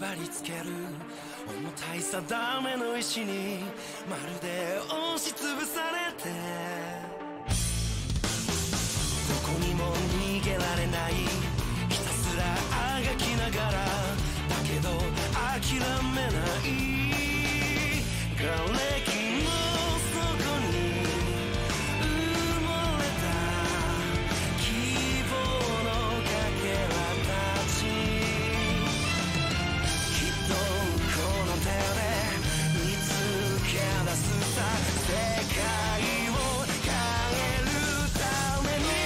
縛り付ける重たい定めの石にまるで押しつぶされて、どこにも逃げられない、ひたすらあがきながらだけど諦めない、瓦礫の底に埋もれた希望のかけらたち、きっとこの手で見つけ出すさ、世界を変えるために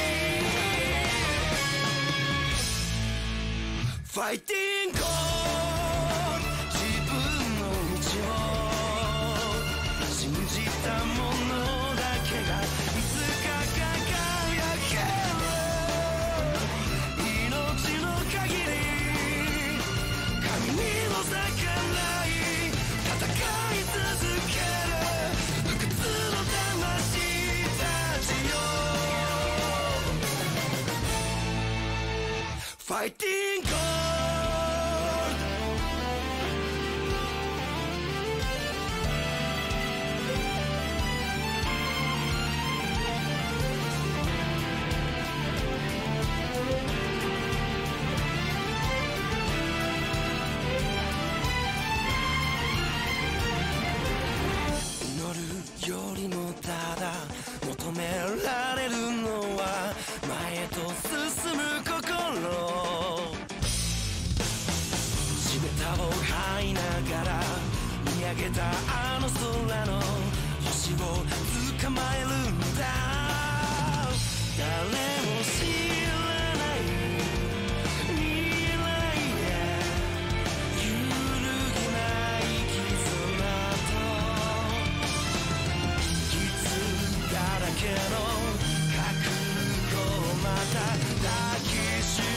ファイティング自分の道を信じたものだけがいつか輝ける、命の限り神にも逆らい戦い続ける不屈の魂たちよ、ファイティングよりもただ求められるのは前へと進む心、地べたを這いながら見上げたあの空の星を捕まえるんだ、誰も知らない未来へ揺るぎない絆だらけの覚悟をまた抱きしめ